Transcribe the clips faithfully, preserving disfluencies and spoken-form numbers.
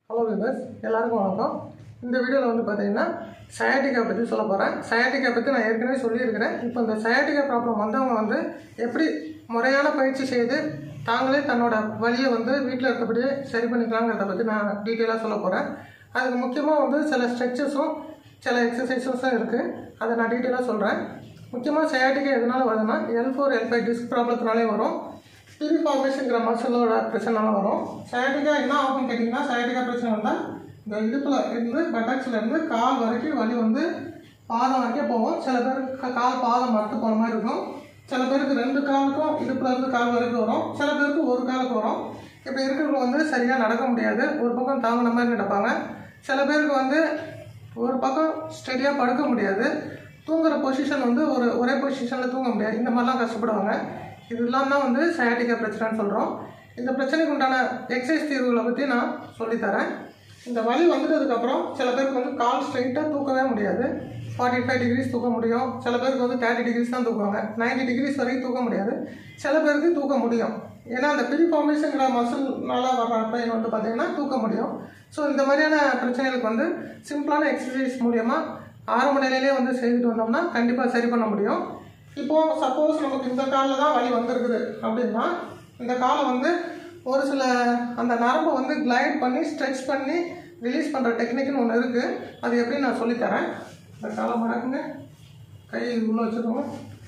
Hello viewers, எல்லாருக்கும் வணக்கம். இந்த வீடியோவில் வந்து பார்த்தீங்கன்னா சயாட்டிக்கா பற்றி சொல்ல போகிறேன். சயாட்டிக்கா பற்றி நான் ஏற்கனவே சொல்லியிருக்கிறேன். இப்போ இந்த சயாட்டிக்கா ப்ராப்ளம் வந்தவங்க வந்து எப்படி முறையான பயிற்சி செய்து தாங்களே தன்னோட வலியை வந்து வீட்டில் இருந்தபடியே சரி பண்ணிக்கலாங்கிறத பற்றி நான் டீட்டெயிலாக சொல்ல போகிறேன். அதுக்கு முக்கியமாக வந்து சில ஸ்ட்ரெச்சஸும் சில எக்ஸசைஸஸும் இருக்குது. அதை நான் டீட்டெயிலாக சொல்கிறேன். முக்கியமாக சயாட்டிக்கா எதனால் வருதுன்னா L four L five disc ப்ராப்ளத்தினாலே வரும். பிரி ஃபார்மேஷன்கிற மசிலோட பிரச்சனைனால வரும். சயாட்டிக்கா என்ன ஆகும்னு கேட்டிங்கன்னா, சயாட்டிக்கா பிரச்சனை வந்தால் இந்த இடுப்பில் இருந்து பட்டக்ஸில் இருந்து கால் வரைக்கும் வலி வந்து பாதம் வரைக்கும் போகும். சில பேருக்கு கால் பாதம் மறுத்து போன மாதிரி இருக்கும். சில பேருக்கு ரெண்டு காலுக்கும் இடுப்பில் இருந்து கால் வரைக்கும் வரும். சில பேருக்கு ஒரு காலுக்கு வரும். இப்படி இருக்கிறவங்க வந்து சரியாக நடக்க முடியாது. ஒரு பக்கம் தாங்கின மாதிரி நடப்பாங்க. சில பேருக்கு வந்து ஒரு பக்கம் ஸ்டெடியாக படுக்க முடியாது. தூங்குற பொசிஷன் வந்து ஒரு ஒரே பொசிஷனில் தூங்க முடியாது. இந்த மாதிரிலாம் கஷ்டப்படுவாங்க. இதெல்லாம் தான் வந்து சயாட்டிக்கா பிரச்சனைன்னு சொல்கிறோம். இந்த பிரச்சனைக்கு உண்டான எக்ஸசைஸ் தீர்வுகளை பற்றி நான் சொல்லித்தரேன். இந்த வலி வந்துட்டதுக்கப்புறம் சில பேருக்கு வந்து கால் ஸ்ட்ரைட்டாக தூக்கவே முடியாது. ஃபார்ட்டி ஃபைவ் டிகிரிஸ் தூக்க முடியும். சில பேருக்கு வந்து தேர்ட்டி டிகிரிஸ் தான் தூக்குவாங்க. நைன்டி டிகிரிஸ் வரைக்கும் தூக்க முடியாது. சில பேருக்கு தூக்க முடியும். ஏன்னா அந்த பிரி ஃபார்மேஷன்கிற மசில்னால வர்ற பெயின் வந்து பார்த்திங்கன்னா தூக்க முடியும். ஸோ இந்த மாதிரியான பிரச்சனைகளுக்கு வந்து சிம்பிளான எக்ஸசைஸ் மூலியமாக ஆரம்ப நிலையிலே வந்து செய்துட்டு வந்தோம்னா கண்டிப்பாக சரி பண்ண முடியும். இப்போது சப்போஸ் நமக்கு இந்த காலில் தான் வலி வந்திருக்குது அப்படின்னா, இந்த காலை வந்து ஒரு சில அந்த நரம்பை வந்து கிளைட் பண்ணி ஸ்ட்ரெச் பண்ணி ரிலீஸ் பண்ணுற டெக்னிக்னு ஒன்று இருக்குது. அது எப்படி நான் சொல்லித்தரேன். இந்த காலை மடக்குங்க, கை உள்ளே வச்சுக்கோங்க.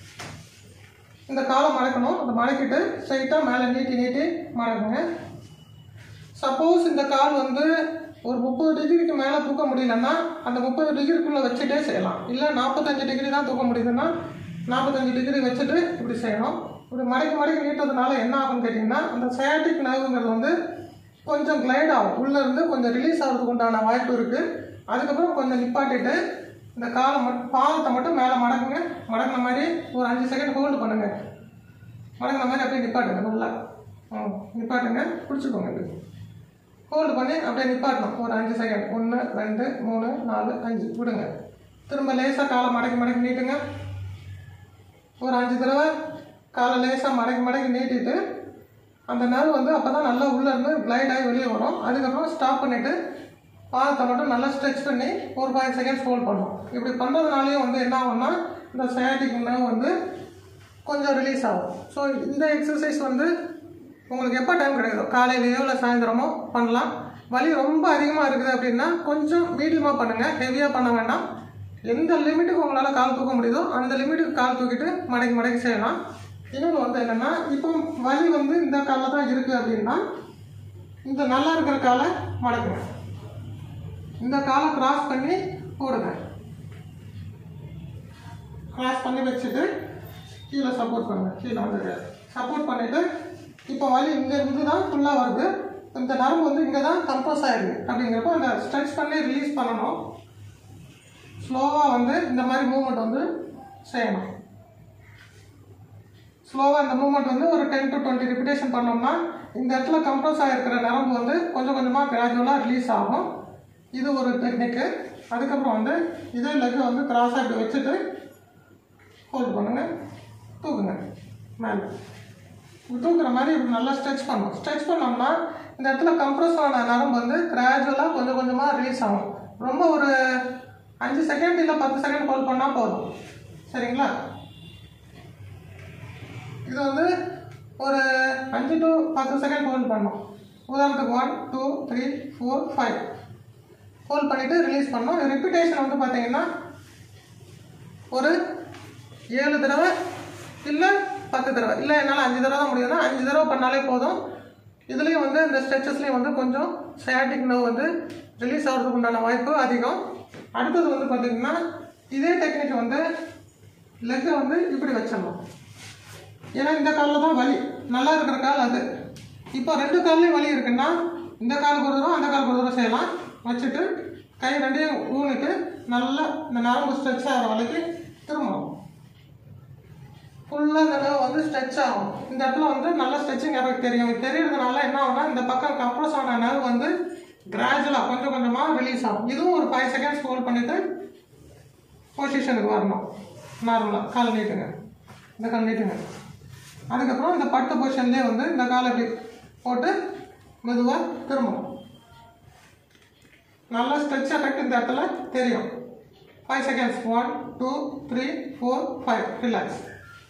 இந்த காலை மடக்கணும். அதை மடக்கிட்டு ஸ்ட்ரைட்டாக மேலே நீட்டி நீட்டி மடக்குங்க. சப்போஸ் இந்த கால் வந்து ஒரு முப்பது டிகிரிக்கு மேலே தூக்க முடியலன்னா அந்த முப்பது டிகிரிக்குள்ளே வச்சுட்டே செய்யலாம். இல்லை நாற்பத்தஞ்சு டிகிரி தான் தூக்க முடியுதுன்னா நாற்பத்தஞ்சு டிகிரி வச்சுட்டு இப்படி செய்யணும். இப்படி மடக்கி மடக்கி நீட்டதுனால என்ன ஆகும்னு கேட்டிங்கன்னா, அந்த சயாட்டிக் நர்வுங்கிறது வந்து கொஞ்சம் கிளைட் ஆகும். உள்ளேருந்து கொஞ்சம் ரிலீஸ் ஆகிறதுக்கு உண்டான வாய்ப்பு இருக்குது. அதுக்கப்புறம் கொஞ்சம் நிப்பாட்டிட்டு இந்த காலை மட்டும் பாதத்தை மட்டும் மேலே மடக்குங்க. மடக்கின மாதிரி ஒரு அஞ்சு செகண்ட் ஹோல்டு பண்ணுங்கள். மடக்கின மாதிரி அப்படியே நிப்பாட்டுங்க. நல்லா ம் நிப்பாட்டுங்க. பிடிச்சிக்கோங்க. இப்படி ஹோல்டு பண்ணி அப்படியே நிப்பாட்டணும். ஒரு அஞ்சு செகண்ட். ஒன்று ரெண்டு மூணு நாலு அஞ்சு விடுங்க. திரும்ப லேசாக காலை மடக்கி மடக்கி நீட்டுங்க. ஒரு அஞ்சு தடவை காலை லேசாக மடக்கி மடக்கி நீட்டிட்டு அந்த நர்வ் வந்து அப்போ தான் நல்லா உள்ளேருந்து கிளைட் ஆகி வெளியே வரும். அதுக்கப்புறம் ஸ்டாப் பண்ணிவிட்டு பாதத்தை மட்டும் நல்லா ஸ்ட்ரெச் பண்ணி ஒரு ஃபைவ் செகண்ட்ஸ் ஹோல்ட் பண்ணணும். இப்படி பண்ணுறதுனாலேயும் வந்து என்ன ஆகும்னா இந்த சயாட்டிக் நர்வ் வந்து கொஞ்சம் ரிலீஸ் ஆகும். ஸோ இந்த எக்ஸசைஸ் வந்து உங்களுக்கு எப்போ டைம் கிடைக்குதோ காலையிலையோ இல்லை சாயந்தரமோ பண்ணலாம். வலி ரொம்ப அதிகமாக இருக்குது அப்படின்னா கொஞ்சம் மீடியமாக பண்ணுங்கள். ஹெவியாக பண்ண வேண்டாம். எந்த லிமிட்டுக்கு உங்களால் கால் தூக்க முடியுதோ அந்த லிமிட்டுக்கு கால் தூக்கிட்டு மடக்கி மடக்கி செய்யலாம். இன்னொன்று வந்து என்னென்னா, இப்போ வலி வந்து இந்த காலில் தான் இருக்குது அப்படின்னா இந்த நல்லா இருக்கிற காலை மடக்குங்க. இந்த காலை கிராஸ் பண்ணி போடுங்க. கிராஸ் பண்ணி வச்சுட்டு கீழே சப்போர்ட் பண்ணுங்க. கீழே வந்து சப்போர்ட் பண்ணிவிட்டு இப்போ வலி இங்கே இருந்து தான் ஃபுல்லாக வருது. இந்த நரம்பு வந்து இங்கே தான் கம்ப்ரஸ் ஆகிருக்கு. அப்படிங்கிறப்போ அந்த ஸ்ட்ரெச் பண்ணி ரிலீஸ் பண்ணணும். ஸ்லோவாக வந்து இந்த மாதிரி மூவ்மெண்ட் வந்து செய்யணும். ஸ்லோவாக இந்த மூவ்மெண்ட் வந்து ஒரு டென் டு டுவெண்ட்டி ரிப்பிட்டேஷன் பண்ணோம்னா இந்த இடத்துல கம்ப்ரஸ் ஆகிருக்கிற நரம்பு வந்து கொஞ்சம் கொஞ்சமாக கிராஜுவலாக ரிலீஸ் ஆகும். இது ஒரு டெக்னிக்கு. அதுக்கப்புறம் வந்து இதே லெக்கை வந்து கிராஸாக இப்படி வச்சுட்டு ஹோல்ட் பண்ணுங்கள். தூக்குங்க மேலே. தூக்குற மாதிரி இப்படி நல்லா ஸ்ட்ரெச் பண்ணணும். ஸ்ட்ரெச் பண்ணோம்னா இந்த இடத்துல கம்ப்ரஸ் ஆன நரம்பு வந்து கிராஜுவலாக கொஞ்சம் கொஞ்சமாக ரிலீஸ் ஆகும். ரொம்ப ஒரு அஞ்சு செகண்ட் இல்லை பத்து செகண்ட் ஹோல்ட் பண்ணால் போதும். சரிங்களா? இது வந்து ஒரு அஞ்சு டு பத்து செகண்ட் ஹோல்ட் பண்ணணும். உதாரணத்துக்கு one two three four five hold பண்ணிவிட்டு ரிலீஸ் பண்ணணும். ரிப்பீட்டேஷன் வந்து பார்த்தீங்கன்னா ஒரு ஏழு தடவை இல்லை பத்து தடவை, இல்லை என்னால் அஞ்சு தடவை தான் முடியுதுன்னா அஞ்சு தடவை பண்ணாலே போதும். இதுலேயும் வந்து இந்த ஸ்ட்ரெச்சஸ்லேயும் வந்து கொஞ்சம் சயாட்டிக் நர்வ் வந்து ரிலீஸ் ஆகிறதுக்கு உண்டான வாய்ப்பு அதிகம். அடுத்தது வந்து பார்த்திங்கன்னா இதே டெக்னிக் வந்து லெக்கை வந்து இப்படி வச்சிடணும். ஏன்னா இந்த காலில் தான் வலி, நல்லா இருக்கிற கால் அது. இப்போ ரெண்டு கால்லையும் வலி இருக்குன்னா இந்த காலுக்கு ஒரு தூரம் அந்த காலுக்கு ஒரு தூரம் செய்யலாம். வச்சுட்டு கை ரெண்டையும் ஊனிட்டு நல்லா இந்த நரம்பு ஸ்ட்ரெச் ஆகிற வரைக்கும் திரும்பணும். ஃபுல்லாக இந்த நர்வ் வந்து ஸ்ட்ரெச் ஆகும். இந்த இடத்துல வந்து நல்ல ஸ்ட்ரெச்சிங் எஃபெக்ட் தெரியும். தெரியறதுனால என்ன ஆகும்னா இந்த பக்கம் கம்ப்ரஸ் ஆன நர்வ் வந்து கிராஜுவலாக கொஞ்சம் கொஞ்சமாக ரிலீஸ் ஆகும். இதுவும் ஒரு ஃபைவ் செகண்ட்ஸ் ஹோல்ட் பண்ணிவிட்டு பொசிஷனுக்கு வரணும். நார்மலாக கால் நீட்டுங்க. இந்த கால் நீட்டுங்க. அதுக்கப்புறம் இந்த பட்டு பொசிஷன்லேயே வந்து இந்த காலை இப்படி போட்டு மெதுவாக திரும்பணும். நல்ல ஸ்ட்ரெச் எஃபெக்ட் இந்த இடத்துல தெரியும். Five seconds. One two three four five. Relax.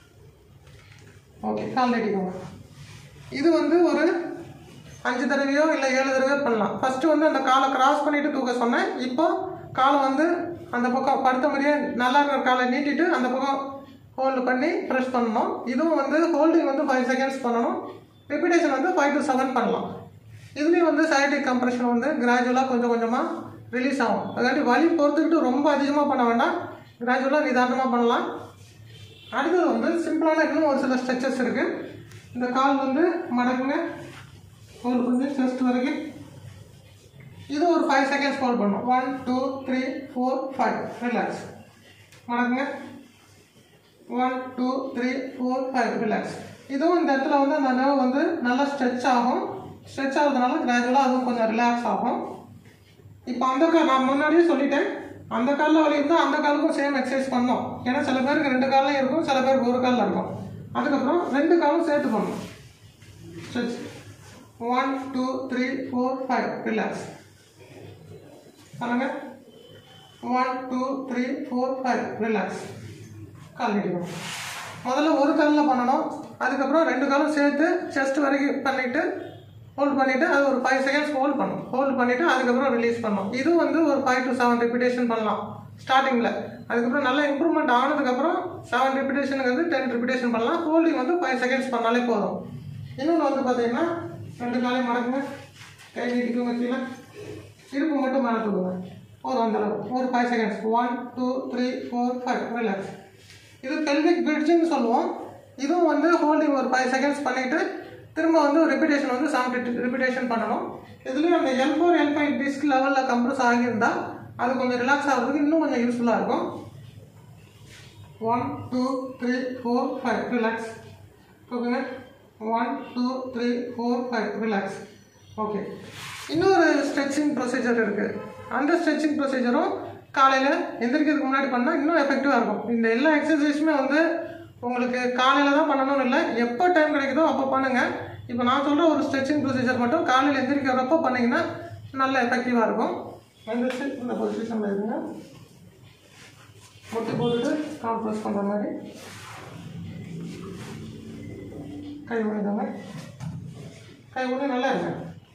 Okay, கால் நீட்டிக்கோங்க. இது வந்து ஒரு அஞ்சு தடவையோ இல்லை ஏழு தடவையோ பண்ணலாம். ஃபஸ்ட்டு வந்து அந்த காலை கிராஸ் பண்ணிவிட்டு தூக்க சொன்னேன். இப்போ காலை வந்து அந்த பக்கம் படுத்த மாதிரியே நல்லா இருக்கிற காலை நீட்டிட்டு அந்த பக்கம் ஹோல்டு பண்ணி ப்ரெஸ் பண்ணணும். இதுவும் வந்து ஹோல்டிங் வந்து ஃபைவ் செகண்ட்ஸ் பண்ணணும். ரிப்பீட்டேஷன் வந்து ஃபைவ் டு செவன் பண்ணலாம். இதுலேயும் வந்து சையாட்டிக் கம்ப்ரெஷன் வந்து கிராஜுவலாக கொஞ்சம் கொஞ்சமாக ரிலீஸ் ஆகும். அதாட்டி வலி பொறுத்துக்கிட்டு ரொம்ப அதிகமாக பண்ண வேண்டாம், கிராஜுவலாக நிதானமாக பண்ணலாம். அடுத்தது வந்து சிம்பிளான இன்னும் ஒரு சில ஸ்ட்ரெச்சஸ் இருக்குது. இந்த கால் வந்து மடக்குங்க, ஹோல்டு பண்ணி செஸ்ட் வரைக்கும். இது ஒரு ஃபைவ் செகண்ட்ஸ் ஹோல்ட் பண்ணணும். One two three four five. Relax. மடக்குங்க. One two three four five. Relax. இதுவும் இந்த இடத்துல வந்து அந்த நர்வ் வந்து நல்லா ஸ்ட்ரெச் ஆகும். ஸ்ட்ரெச் ஆகுறதுனால கிராஜுவலாக அதுவும் கொஞ்சம் ரிலாக்ஸ் ஆகும். இப்போ அந்த கால் நான் முன்னாடியே சொல்லிட்டேன், அந்த காலில் வலி இருந்தால் அந்த காலுக்கும் சேம் எக்ஸசைஸ் பண்ணோம். ஏன்னா சில பேருக்கு ரெண்டு காலையும் இருக்கும், சில பேருக்கு ஒரு காலில் இருக்கும். அதுக்கப்புறம் ரெண்டு காலும் சேர்த்து பண்ணணும். Stretch. One two three four five. Relax. பண்ணுங்க. One two three four five. Relax. கால் நீட்டிக்கணும். முதல்ல ஒரு காலில் பண்ணணும், அதுக்கப்புறம் ரெண்டு காலும் சேர்த்து செஸ்ட் வரைக்கும் பண்ணிவிட்டு ஹோல்ட் பண்ணிவிட்டு அது ஒரு ஃபைவ் செகண்ட்ஸ் ஹோல்ட் பண்ணணும். ஹோல்ட் பண்ணிவிட்டு அதுக்கப்புறம் ரிலீஸ் பண்ணணும். இது வந்து ஒரு ஃபைவ் டு செவன் ரிப்பீட்டேஷன் பண்ணலாம் ஸ்டார்டிங்கில். அதுக்கப்புறம் நல்லா இம்ப்ரூவ்மெண்ட் ஆனதுக்கப்புறம் செவன் ரிப்பீட்டேஷனுக்கு வந்து டென் ரிப்பீட்டேஷன் பண்ணலாம். ஹோல்டிங் வந்து ஃபைவ் செகண்ட்ஸ் பண்ணாலே போதும். இன்னொன்று வந்து பார்த்தீங்கன்னா ரெண்டு காலையும் மடக்குங்க, கை நீட்டிக்குங்க கீழே, இடுப்பு மட்டும் மேலே தூக்குங்க. போதும் அந்தளவு. ஒரு five seconds. One two three four five. Relax. இது பெல்விக் பிரிட்ஜுன்னு சொல்லுவோம். இதுவும் வந்து ஹோல்டிங் ஒரு ஃபைவ் செகண்ட்ஸ் பண்ணிவிட்டு திரும்ப வந்து ஒரு ரிப்பீட்டேஷன் வந்து செவன் ரிப்பீட்டேஷன் பண்ணணும். இதுலேயும் அந்த L four L five disc லெவலில் கம்ப்ரஸ் ஆகியிருந்தால் அது கொஞ்சம் ரிலாக்ஸ் ஆகிறதுக்கு இன்னும் கொஞ்சம் யூஸ்ஃபுல்லாக இருக்கும். One two three four five. Relax. ஓகேங்க. One two three four five. Relax. Okay. இன்னொரு ஸ்ட்ரெச்சிங் ப்ரொசீஜர் இருக்குது. அந்த ஸ்ட்ரெச்சிங் ப்ரொசீஜரும் காலையில் எந்திரிக்கிறதுக்கு முன்னாடி பண்ணால் இன்னும் எஃபெக்டிவாக இருக்கும். இந்த எல்லா எக்ஸசைஸுமே வந்து உங்களுக்கு காலையில் தான் பண்ணணும்னு இல்லை, எப்போ டைம் கிடைக்குதோ அப்போ பண்ணுங்கள். இப்போ நான் சொல்கிற ஒரு ஸ்ட்ரெச்சிங் ப்ரொசீஜர் மட்டும் காலையில் எந்திரிக்கிறப்போ பண்ணிங்கன்னா நல்ல எஃபெக்டிவாக இருக்கும். எந்திரிச்சு இந்த பொசிஷனில் இருங்க, முட்டி போட்டுட்டு கால் ப்ரெஸ் பண்ணுற மாதிரி கை விடுதாங்க. கை விட நல்லா இருங்க.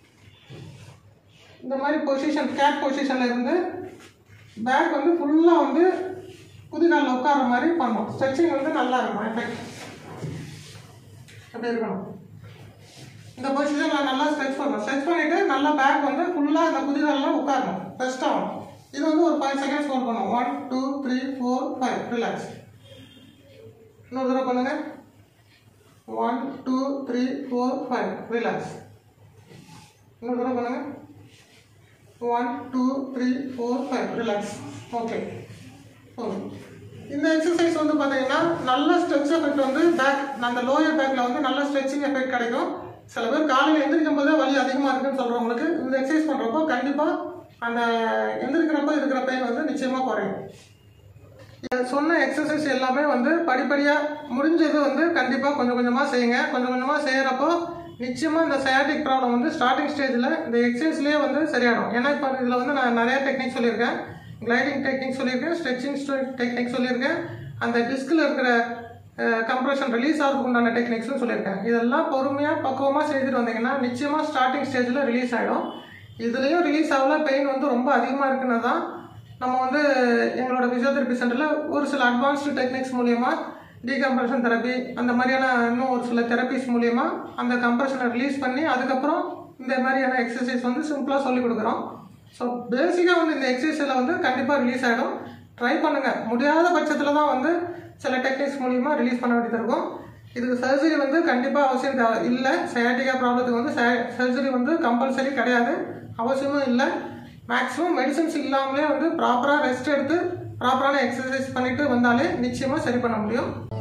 இந்த மாதிரி பொசிஷன் கேட் பொசிஷனில் இருந்து பேக் வந்து ஃபுல்லாக வந்து குதிகாலில் உட்கார மாதிரி பண்ணணும். ஸ்ட்ரெச்சிங் வந்து நல்லா இருக்கும். எஃபெக்ட் எப்படி இருக்கணும். இந்த பொசிஷனில் நல்லா ஸ்ட்ரெச் பண்ணணும். ஸ்ட்ரெச் பண்ணிவிட்டு நல்லா பேக் வந்து ஃபுல்லாக இந்த குதிகாலில் உட்காரணும். ரெஸ்ட் ஆகணும். இது வந்து ஒரு ஃபைவ் செகண்ட்ஸ் ஹோல்ட் பண்ணணும். One two three four five. Relax. இன்னொரு தடவை பண்ணுங்கள். One two three four five. Relax. இன்னொரு தடவை பண்ணுங்கள். One two three four five. Relax. Okay. Okay. இந்த எக்ஸசைஸ் வந்து பார்த்தீங்கன்னா நல்ல ஸ்ட்ரெச் எஃபெக்ட் வந்து பேக் அந்த லோயர் பேக்கில் வந்து நல்ல ஸ்ட்ரெச்சிங் எஃபெக்ட் கிடைக்கும். சில பேர் காலையில் எந்திரிக்கும் போதே வலி அதிகமாக இருக்குன்னு சொல்கிறவங்களுக்கு இந்த எக்ஸசைஸ் பண்ணுறப்போ கண்டிப்பாக அந்த எந்திரிக்கிறப்போ இருக்கிற பெயின் வந்து நிச்சயமாக குறையும். சொன்ன எக்ஸசைஸ் எல்லாமே வந்து படிப்படியாக முடிஞ்சது வந்து கண்டிப்பாக கொஞ்சம் கொஞ்சமாக செய்யுங்க. கொஞ்சம் கொஞ்சமாக செய்கிறப்போ நிச்சயமாக இந்த சயாட்டிக் ப்ராப்ளம் வந்து ஸ்டார்டிங் ஸ்டேஜில் இந்த எக்ஸசைஸ்லேயே வந்து சரியாகும். ஏன்னா இப்போ இதில் வந்து நான் நிறையா டெக்னிக் சொல்லியிருக்கேன். கிளைடிங் டெக்னிக் சொல்லியிருக்கேன், ஸ்ட்ரெச்சிங் டெக்னிக் சொல்லியிருக்கேன், அந்த டிஸ்கில் இருக்கிற கம்ப்ரெஷன் ரிலீஸ் ஆகிறதுக்கு உண்டான டெக்னிக்ஸும் சொல்லியிருக்கேன். இதெல்லாம் பொறுமையாக பக்குவமாக செய்துட்டு வந்தீங்கன்னா நிச்சயமாக ஸ்டார்டிங் ஸ்டேஜில் ரிலீஸ் ஆகிடும். இதுலேயும் ரிலீஸ் ஆகல, பெயின் வந்து ரொம்ப அதிகமாக இருக்குன்னு தான் நம்ம வந்து எங்களோட ஃபிசியோதெரபி சென்டரில் ஒரு சில அட்வான்ஸ்டு டெக்னிக்ஸ் மூலியமாக டீகம்ப்ரெஷன் தெரப்பி அந்த மாதிரியான இன்னும் ஒரு சில தெரப்பிஸ் மூலியமாக அந்த கம்ப்ரெஷனை ரிலீஸ் பண்ணி அதுக்கப்புறம் இந்த மாதிரியான எக்ஸசைஸ் வந்து சிம்பிளாக சொல்லிக் கொடுக்குறோம். ஸோ பேசிக்காக வந்து இந்த எக்ஸசைஸில் வந்து கண்டிப்பாக ரிலீஸ் ஆகிடும். ட்ரை பண்ணுங்கள். முடியாத பட்சத்தில் தான் வந்து சில டெக்னிக்ஸ் மூலியமாக ரிலீஸ் பண்ண வேண்டியது இருக்கும். இதுக்கு சர்ஜரி வந்து கண்டிப்பாக அவசியம் தேவை இல்லை. சயாட்டிகா ப்ராப்ளத்துக்கு வந்து சர்ஜரி வந்து கம்பல்சரி கிடையாது, அவசியமும் இல்லை. மேக்ஸிமம் மெடிசன்ஸ் இல்லாமலே வந்து ப்ராப்பராக ரெஸ்ட் எடுத்து ப்ராப்பரான எக்ஸசைஸ் பண்ணிட்டு வந்தாலே நிச்சயமாக சரி பண்ண முடியும்.